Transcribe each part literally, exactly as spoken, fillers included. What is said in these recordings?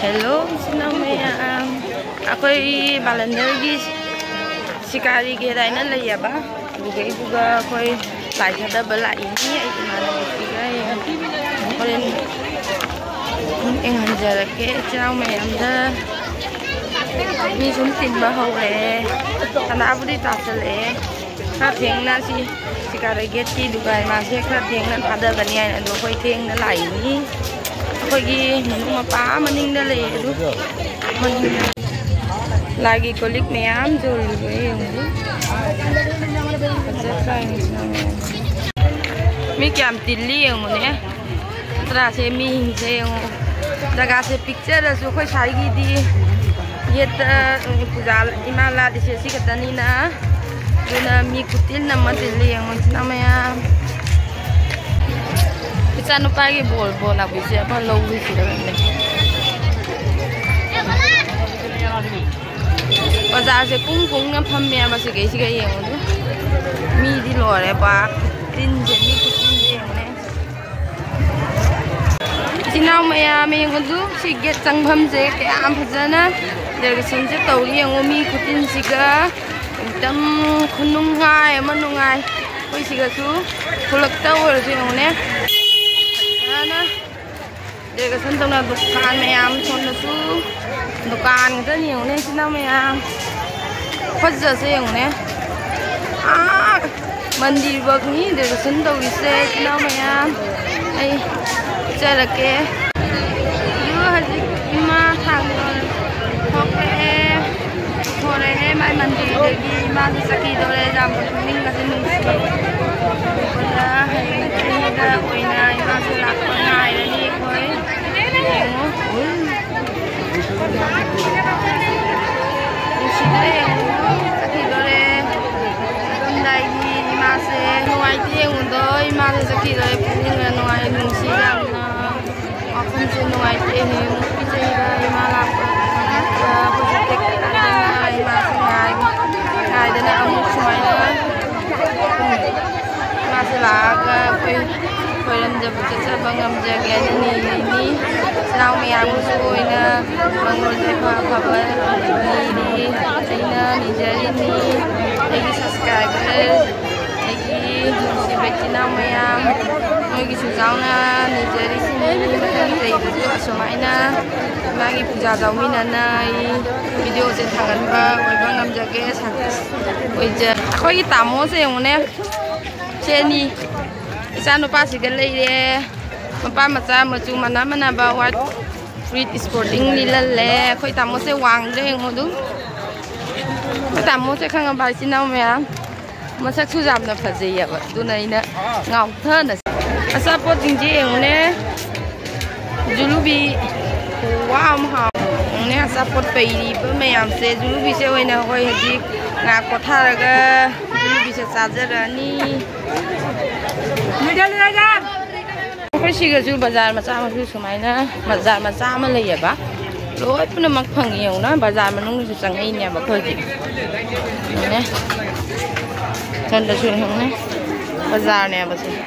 Hello, sinang mayam. Ako ay balandargi sikari gira na layaba. Bugay buga ako ay lahat na bala ini ay imanang ibigay. Ako rin ang hanjara ke sinang mayam da. Mi sumtin bahore. Kana abudi tasale. Kating na si sikari geti dugay masih kating na pada ganyan ando ko ting na lai ni. Pagi mapa maning na le du maning lagi kolik mayam jol yung mi kiam tilli yung ne tra se mi se yung daga se picture su khoi sai gi di yet puja imala di se sikatani na duna mi kutil na matilli yung na mayam Kita nu pagi bol bol nak bisi apa low bisi dah ni. Bazar se kung kung ngam pam mea masih gay sih gay yang tu. Mi di luar eh ba tin je mi kutin je yang ni. Sinau mea mi yang tu si get sang pam je ke am pazana. Dari sini je tahu yang mi kutin sih ga. Dam kunung ngai manung ngai. Koi sih ga tu kulak tahu je yang ni. Để sân tông là dukaan mayam chọn là su dukaan rất nhiều nên xin lỗi mayam phát giờ sẽ nhiều nè à mình đi vượt ní để sân tông đi xe xin lỗi mayam đây chơi là cái dưa hay gì mà thằng hoặc cái thôi đấy mai mình đi để đi mà đi saki đó để làm một mình là sẽ mình sẽ còn là hay cái là quay này mà sẽ làm con này là đi thôi ngoài tiếng đôi mà thì cái rồi cũng là ngoài mình xí ra nó không chỉ ngoài tiếng cái gì đây mà là có thể cái này mà ngày ngày đến là ông xoay nữa mà sẽ là cái Koi dan jab cecah bangam jaga ni ni, senang miam musuh ina, bangun apa apa ni ni, ina ni jadi ni, lagi subscriber, lagi si betina miam, lagi susah na ni jadi sini, macam ni itu semua ina, lagi puja kami nana, video centangan ba, koi bangam jaga sangat, koi je, koi kita mau sih yang mana, sini. Isa no pa sigal le mapa macha machu mana mana ba wat street sporting ni le khoi tamo se wang le ngodu tamo se khang ba sinau me masak su jam na phaje ya ba du nai na ngau thơ na asa po ting ji eng ne julubi wow ha ne asa po pe ri pa me am se julubi se wai na hoi haji nga ko tha ga julubi se sa ja ni Koi sih kerja bazar macam macam semai na bazar macam mana ya ba? Loi pun nak panggil na bazar mana nung susah ini ya ba kerja. Ni, kan dah suruh ni bazar ni apa sih?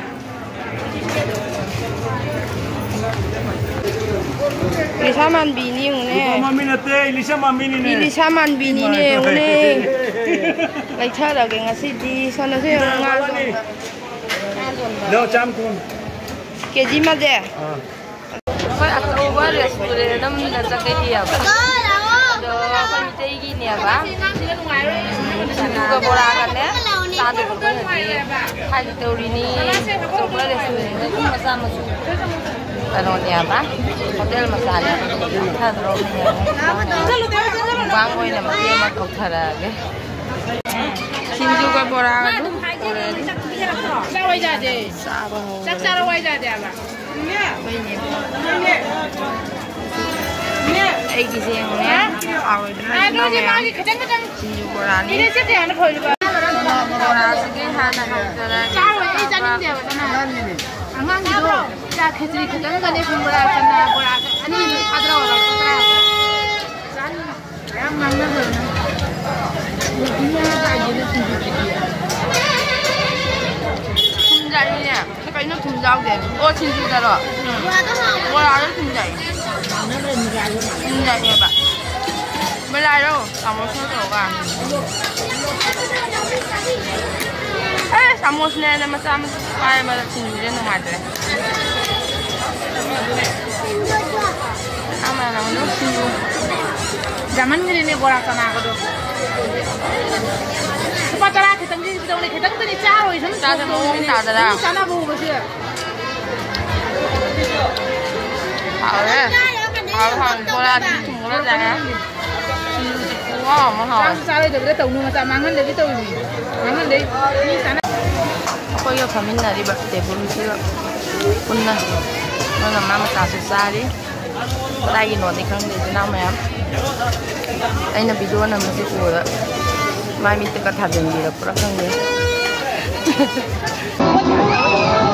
Lisa man bini ni. Mami nate, Lisa mami ni. Lisa man bini ni ni. Lagi cara ke ngasih di sana sih orang ngasih. No jam kun. Keji macam. Kau atau apa restoran nam dah jaga dia apa? Do kau minta ini apa? Juga bola kan ya? Satu bola ni. Hari tu ini coba restoran itu masa masuk. Kalau ni apa? Hotel masala. Thadro ni. Bang kau ni macam mana kau thara ke? Sinju ka bola kan tu? Sao quay ra đi? Chắc sao quay ra đi à? Nè. Nè. Nè. Ai cái gì nè? Ai nói gì nói gì cái chân cái chân. Sinju bola ni. Ini sih dia nak boleh ba? Bola sikit hana hana. Sao quay ra ni dia mana? Angang itu. Dah kerja kerja kan ni pun bola kan bola. Ani ada orang orang. San. Yang mana tu? Dia tak jadi sinju dia. Nè, cái nó thùng rau để ô xin chú ta rồi. Qua đó không? Qua đó thùng dậy. Nó lên gà luôn. แบบไม่ได้แล้วสามโมงครึ่งหรอกอ่ะเอ๊ะสามโมงเนี่ยนะมาซ้ำไปมาถึงเรื่องอะไรเลยเอามาแล้วมันรู้สึกzaman ni ni borak sana ko do patara khitang ni khitang ni khitang ni charo isam ta sa mo ta da da sana bu ba si hao le hao hao ko la tu mo la da wow mo hao sa le de tau nu ma sa mangan de tau ni mangan de ni sana ko yo pamina ri ba te bu si punna na mama ta sa sa ri tay gi no ni khang de na ma anh là video nào mình sẽ của mai mình tự cắt thả đường gì là rất là nhiều